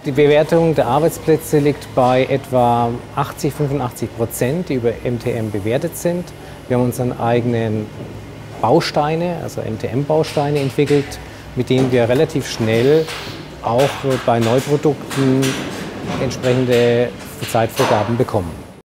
Die Bewertung der Arbeitsplätze liegt bei etwa 85%, die über MTM bewertet sind. Wir haben unsere eigenen Bausteine, also MTM-Bausteine entwickelt, mit denen wir relativ schnell auch bei Neuprodukten entsprechende Zeitvorgaben bekommen.